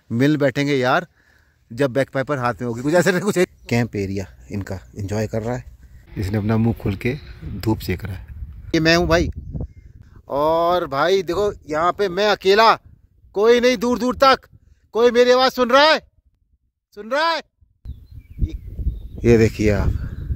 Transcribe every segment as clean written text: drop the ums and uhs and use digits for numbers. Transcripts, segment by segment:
मिल बैठेंगे यार जब बैकपैपर हाथ में होगी, कुछ ऐसा कुछ। कैंप एरिया इनका एंजॉय कर रहा है, इसने अपना मुंह खोल के धूप सेक रहा है। ये मैं हूँ भाई, और भाई देखो यहाँ पे मैं अकेला, कोई नहीं दूर दूर तक। कोई मेरी आवाज सुन रहा है? सुन रहा है? ये देखिए आप,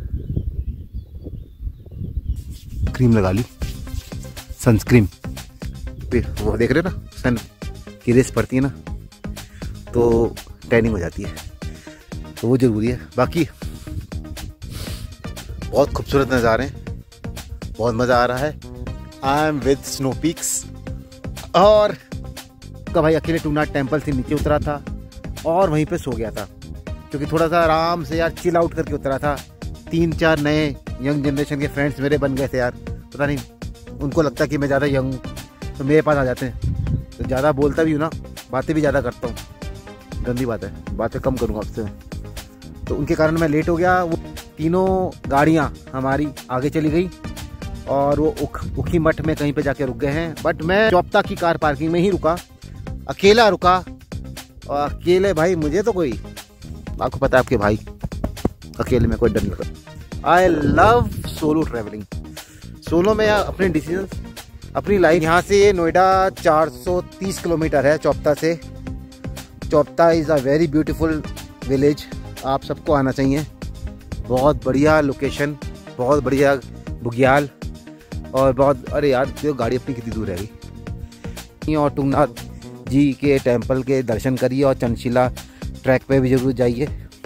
क्रीम लगा ली, सनस्क्रीन पे। वो देख रहे हो ना, सन की रेस पड़ती है ना तो टैनिंग हो जाती है, तो वो जरूरी है। बाकी बहुत खूबसूरत नज़ारे हैं, बहुत मज़ा आ रहा है। I am with snow peaks. और का भाई अकेले टूनाथ टेम्पल से नीचे उतरा था और वहीं पे सो गया था, क्योंकि थोड़ा सा आराम से यार चिल आउट करके उतरा था। 3-4 नए यंग जनरेशन के फ्रेंड्स मेरे बन गए थे यार। पता नहीं उनको लगता है कि मैं ज़्यादा यंग हूँ तो मेरे पास आ जाते हैं। तो ज़्यादा बोलता भी हूँ ना, बातें भी ज़्यादा करता हूँ, गंदी बात है, बातें कम करूँगा आपसे। तो उनके कारण मैं लेट हो गया। वो तीनों गाड़ियाँ हमारी आगे चली गई और वो उखी मठ में कहीं पे जाके रुक गए हैं। बट मैं चौपता की कार पार्किंग में ही रुका, अकेला रुका। और अकेले भाई मुझे तो कोई, आपको पता है आपके भाई अकेले में कोई डर नहीं लगता। I love solo travelling. Solo में अपने डिसीजंस, अपनी लाइफ। यहाँ से ये नोएडा 430 किलोमीटर है चौपता से। Chopta is a very beautiful village, आप सबको आना चाहिए। बहुत बढ़िया लोकेशन, बहुत बढ़िया बुग्याल, और बहुत, अरे यार जो गाड़ी अपनी कितनी दूर रहेगी। और टूनाथ जी के टेंपल के दर्शन करिए और चंदशिला ट्रैक पे भी जरूर जाइए।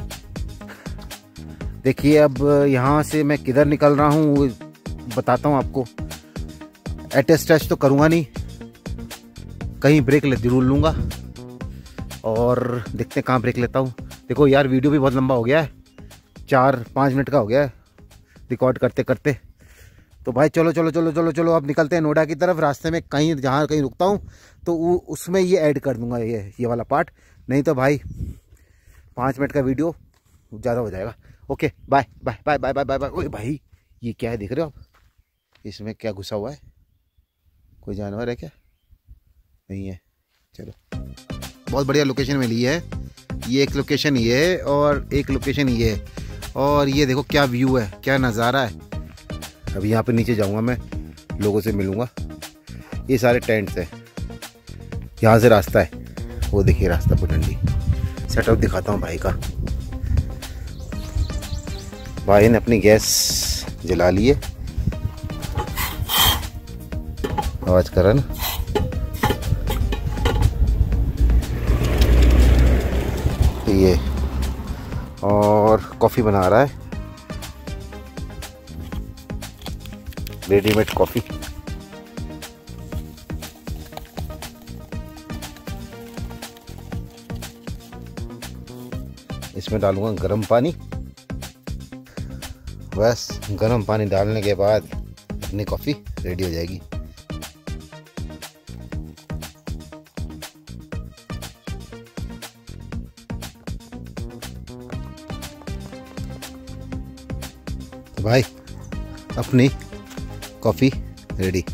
देखिए अब यहाँ से मैं किधर निकल रहा हूँ बताता हूँ आपको। एटेस्ट टच तो करूँगा नहीं, कहीं ब्रेक जरूर लूँगा और देखते हैं कहाँ ब्रेक लेता हूँ। देखो यार वीडियो भी बहुत लंबा हो गया है, 4-5 मिनट का हो गया है रिकॉर्ड करते करते। तो भाई चलो चलो चलो चलो चलो अब निकलते हैं नोएडा की तरफ। रास्ते में कहीं जहाँ कहीं रुकता हूँ तो उसमें ये ऐड कर दूंगा ये वाला पार्ट, नहीं तो भाई 5 मिनट का वीडियो ज़्यादा हो जाएगा। Okay bye bye bye bye bye bye bye. ओए भाई ये क्या है देख रहे हो आप? इसमें क्या घुसा हुआ है? कोई जानवर है क्या? नहीं है। चलो बहुत बढ़िया लोकेशन में ली है। ये एक लोकेशन ये है और एक लोकेशन ये है, और ये देखो क्या व्यू है, क्या नज़ारा है। अभी यहाँ पे नीचे जाऊँगा, मैं लोगों से मिलूँगा। ये सारे टेंट्स हैं, यहाँ से रास्ता है, वो देखिए रास्ता पुटंडी। सेटअप दिखाता हूँ भाई का। भाई ने अपनी गैस जला ली है, आवाज कर रहा ना। ये और कॉफ़ी बना रहा है, रेडीमेड कॉफ़ी। इसमें डालूंगा गर्म पानी। बस गर्म पानी डालने के बाद अपनी कॉफ़ी रेडी हो जाएगी। तो भाई अपनी कॉफ़ी रेडी।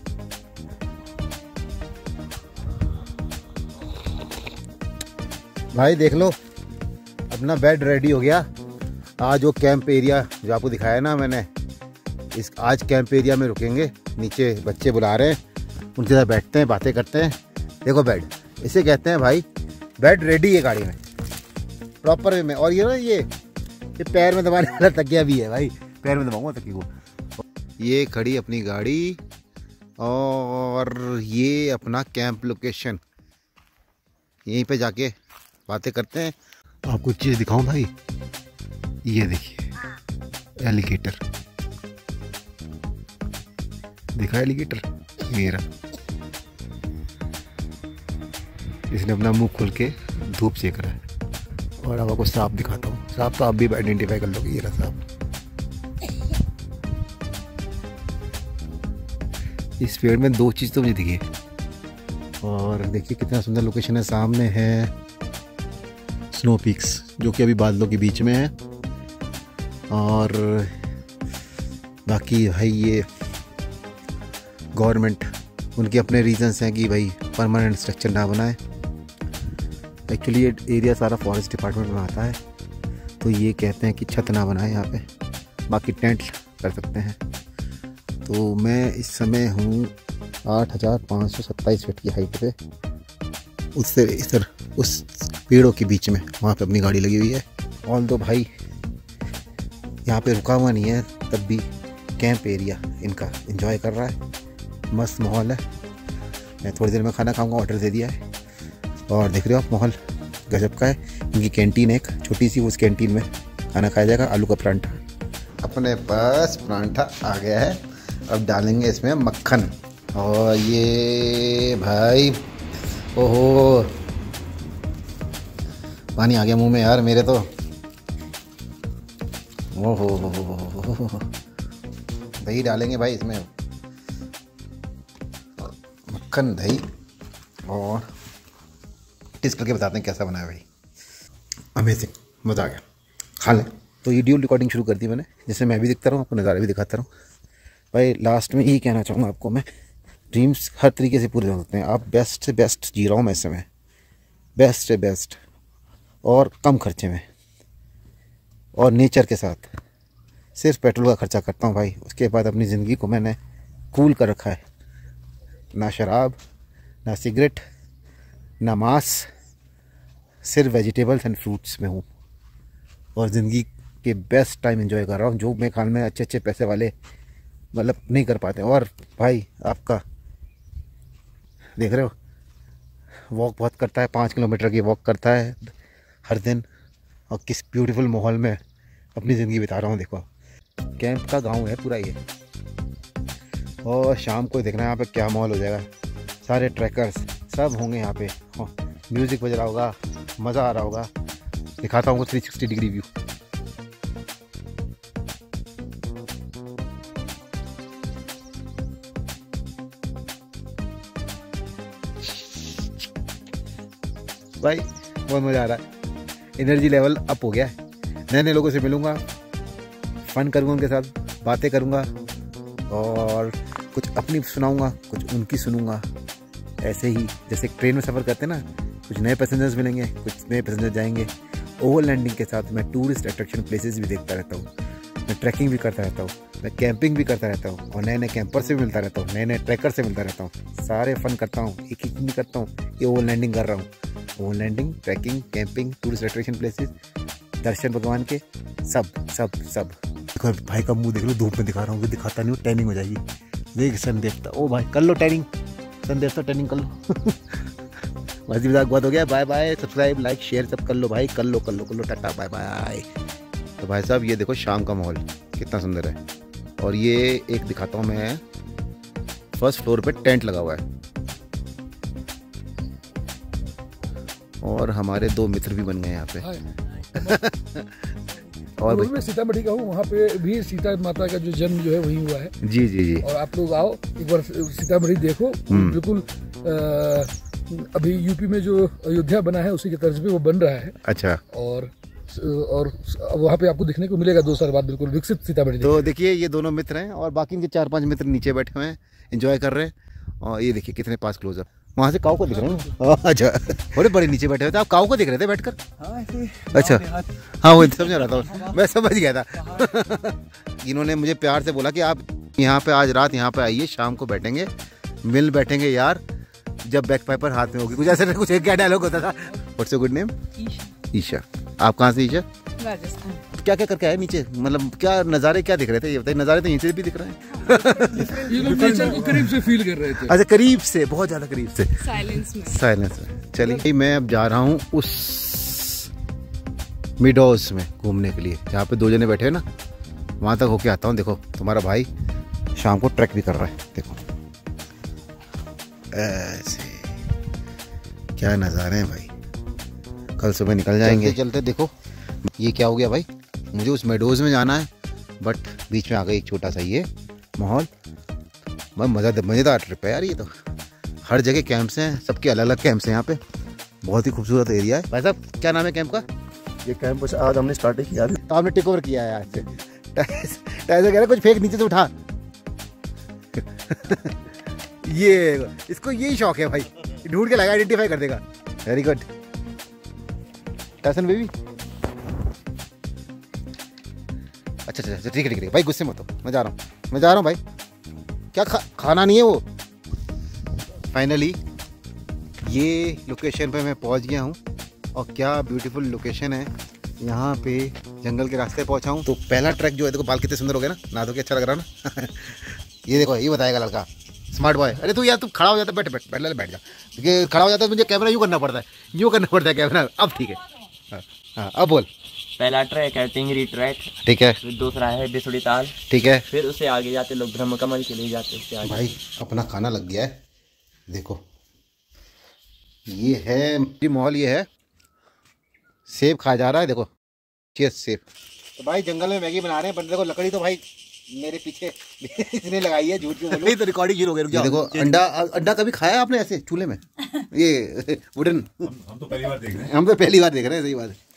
भाई देख लो अपना बेड रेडी हो गया। आज वो कैंप एरिया जो आपको दिखाया ना मैंने, इस आज कैंप एरिया में रुकेंगे। नीचे बच्चे बुला रहे हैं, उनके साथ बैठते हैं, बातें करते हैं। देखो बेड इसे कहते हैं भाई, बेड रेडी है गाड़ी में प्रॉपर वे में। और ये ना ये पैर में दबाने वाला तकिया भी है भाई, पैर में दबाऊंगा तकिया को। ये खड़ी अपनी गाड़ी और ये अपना कैंप लोकेशन, यहीं पे जाके बातें करते हैं। आपको कुछ चीज़ दिखाऊं भाई, ये देखिए एलिगेटर, देखा एलिगेटर मेरा। इसने अपना मुंह खोल के धूप सेक रहा है। और अब आपको सांप दिखाता हूँ, सांप तो आप भी आइडेंटिफाई कर लोगे, ये रहा सांप। इस पेड़ में 2 चीज़ तो मुझे दिखी। और देखिए कितना सुंदर लोकेशन है। सामने है स्नो पीक्स जो कि अभी बादलों के बीच में है, और बाकी भाई ये गवर्नमेंट, उनके अपने रीजंस हैं कि भाई परमानेंट स्ट्रक्चर ना बनाए। एक्चुअली ये एरिया सारा फॉरेस्ट डिपार्टमेंट में आता है, तो ये कहते हैं कि छत ना बनाए यहाँ पे, बाकी टेंट कर सकते हैं। तो मैं इस समय हूँ 8,527 फीट की हाइट पे, उससे इधर उस पेड़ों के बीच में, वहाँ पे अपनी गाड़ी लगी हुई है। ऑल दो भाई यहाँ पे रुका हुआ नहीं है, तब भी कैंप एरिया इनका एंजॉय कर रहा है। मस्त माहौल है। मैं थोड़ी देर में खाना खाऊंगा, ऑर्डर दे दिया है। और देख रहे हो आप, माहौल गजब का है। इनकी कैंटीन है एक छोटी सी, उस कैंटीन में खाना खाया जाएगा। आलू का परांठा, अपने पास परांठा आ गया है। अब डालेंगे इसमें मक्खन। और ये भाई, ओहो पानी आ गया मुंह में यार मेरे तो। ओहो दही डालेंगे भाई इसमें, मक्खन दही, और टेस्ट करके बताते हैं कैसा बना है भाई। अमेजिंग, मज़ा आ गया, खा लें। तो ये ड्यूल रिकॉर्डिंग शुरू कर दी मैंने, जिससे मैं भी दिखता रहूँ, आपको नज़ारे भी दिखाता रहूँ। भाई लास्ट में यही कहना चाहूँगा आपको मैं, ड्रीम्स हर तरीके से पूरे हो सकते हैं। आप बेस्ट से बेस्ट जी रहा हूँ मैं इस समय, बेस्ट से बेस्ट, और कम खर्चे में, और नेचर के साथ। सिर्फ पेट्रोल का खर्चा करता हूँ भाई, उसके बाद अपनी ज़िंदगी को मैंने कूल कर रखा है। ना शराब, ना सिगरेट, ना मांस, सिर्फ वेजिटेबल्स एंड फ्रूट्स में हूँ, और ज़िंदगी के बेस्ट टाइम एंजॉय कर रहा हूँ, जो मेरे ख्याल में अच्छे अच्छे पैसे वाले मतलब नहीं कर पाते। और भाई आपका देख रहे हो, वॉक बहुत करता है, 5 किलोमीटर की वॉक करता है हर दिन, और किस ब्यूटीफुल माहौल में अपनी ज़िंदगी बिता रहा हूँ। देखो कैंप का गांव है पूरा ये, और शाम को देखना है यहाँ पे क्या माहौल हो जाएगा। सारे ट्रैकर्स सब होंगे यहाँ पे, म्यूज़िक बज रहा होगा, मज़ा आ रहा होगा। दिखाता हूँ 360 डिग्री व्यू। भाई बहुत मज़ा आ रहा है, एनर्जी लेवल अप हो गया है। नए नए लोगों से मिलूँगा, फ़न करूँगा उनके साथ, बातें करूँगा, और कुछ अपनी सुनाऊँगा, कुछ उनकी सुनूँगा। ऐसे ही जैसे ट्रेन में सफ़र करते हैं ना, कुछ नए पैसेंजर्स मिलेंगे, कुछ नए पैसेंजर जाएंगे। ओवरलैंडिंग के साथ मैं टूरिस्ट अट्रैक्शन प्लेसेस भी देखता रहता हूँ, मैं ट्रैकिंग भी करता रहता हूँ, मैं कैंपिंग भी करता रहता हूँ, और नए नए कैंपर से भी मिलता रहता हूँ, नए नए ट्रैकर से मिलता रहता हूँ। सारे फ़न करता हूँ, एक ही नहीं करता हूँ कि ओवरलैंडिंग कर रहा हूँ। Overlanding, trekking, camping, tourist attraction places, दर्शन भगवान के, सब सब सब। देखो भाई का मुंह देख लो, धूप में दिखा रहा हूँ, दिखाता नहीं हूँ, टैनिंग हो जाएगी। देख सन देवता, ओ भाई कर लो टैनिंग, सन देवता टैनिंग कर लो। मस्ती मजाक बहुत हो गया। Bye bye, subscribe like share सब कर लो भाई, कर लो टाटा बाय बाय। तो भाई साहब ये देखो शाम का माहौल कितना सुंदर है। और ये एक दिखाता हूँ मैं, फर्स्ट फ्लोर पे टेंट लगा हुआ है, और हमारे 2 मित्र भी बन गए यहाँ पे। और मैं सीतामढ़ी का हूँ, वहाँ पे भी सीता माता का जो जन्म जो है वहीं हुआ है। जी जी जी। और आप लोग आओ एक बार सीतामढ़ी देखो, बिल्कुल अभी यूपी में जो अयोध्या बना है उसी के तर्ज पे वो बन रहा है। अच्छा। और वहाँ पे आपको देखने को मिलेगा 2 साल बाद बिल्कुल विकसित सीतामढ़ी। तो देखिए ये दोनों मित्र हैं, और बाकी इनके 4-5 मित्र नीचे बैठे हुए हैं, एंजॉय कर रहे हैं। और ये देखिए कितने पास क्लोजर, वहाँ से काऊ को दिख रहे हैं। अच्छा, बड़े बड़े नीचे बैठे हुए थे, आप काऊ को देख रहे थे बैठकर? अच्छा हाँ, वो समझ रहा था, मैं समझ गया था। इन्होंने मुझे प्यार से बोला कि आप यहाँ पे आज रात यहाँ पे आइए, शाम को बैठेंगे, मिल बैठेंगे यार, जब बैक पाइपर हाथ में होगी। कुछ ऐसे कुछ एक क्या डायलॉग होता था। What's your good name? Isha. आप कहाँ से ईशा? राजस्थान। क्या क्या करके आए नीचे, मतलब क्या नज़ारे क्या दिख रहे थे ये बताइए? नज़ारे तो नीचे भी दिख रहे हैं। ये लोग नेचर को करीब से फील कर रहे थे। अच्छा, करीब से, बहुत ज़्यादा करीब से, साइलेंस में। साइलेंस में। चलिए मैं अब जा रहा हूँ उस मिडोज में घूमने के लिए, जहाँ पे 2 जने बैठे हैं ना, वहाँ तक होके आता हूँ। देखो तुम्हारा भाई शाम को ट्रैक भी कर रहा है, देखो ऐसे क्या नज़ारे हैं भाई। कल सुबह निकल जाएंगे। चलते देखो ये क्या हो गया भाई, मुझे उस मेडोज़ में जाना है, बट बीच में आ गई एक छोटा सा ये माहौल। मज़ेदार ट्रिप है यार ये तो। हर जगह कैंप्स हैं, सबके अलग अलग कैंप्स हैं यहाँ पे। बहुत ही खूबसूरत एरिया है। भाई साहब क्या नाम है कैंप का? ये कैंप आज हमने स्टार्ट किया। तो आपने टेक ओवर किया है आज से। टाइजर कह रहा कुछ फेंक नीचे से उठा। ये इसको यही शौक है भाई, ढूंढ के लगा, आइडेंटिफाई कर देगा। Very good. टैसन बेबी। अच्छा ठीक है भाई, गुस्से मत हो, मैं जा रहा हूँ भाई। क्या खाना नहीं है वो। फाइनली ये लोकेशन पे मैं पहुंच गया हूँ, और क्या ब्यूटीफुल लोकेशन है। यहाँ पे जंगल के रास्ते पहुंचा हूँ। तो पहला ट्रैक जो है, देखो बाल कितने सुंदर हो गए ना धो के, अच्छा लग रहा ना। ये देखो, ये बताएगा लड़का, स्मार्ट बॉय। अरे तू यार, तू खड़ा हो जाता, बैठ जा, क्योंकि खड़ा हो जाता है मुझे कैमरा यूँ करना पड़ता है, कैमरा। अब ठीक है, हाँ अब बोल। पहला ट्रैक है टिंगरी ट्रैक, ठीक है। फिर दूसरा है बिसुड़ी ताल, ठीक है। फिर उससे आगे जाते लोग ब्रह्म कमल के लिए जाते हैं। भाई अपना खाना लग गया है, देखो ये है माहौल, ये है सेब खाया जा रहा है, देखो चीज़ सेब। तो भाई जंगल में मैगी बना रहे हैं, बंदे देखो लकड़ी तो भाई मेरे पीछे इसने लगाई है, झूठ क्यों बोलूं। नहीं तो रिकॉर्डिंग शुरू हो गई। देखो अंडा कभी खाया आपने ऐसे चूल्हे में? ये वुडन? हम तो पहली बार देख रहे हैं। सही बात है।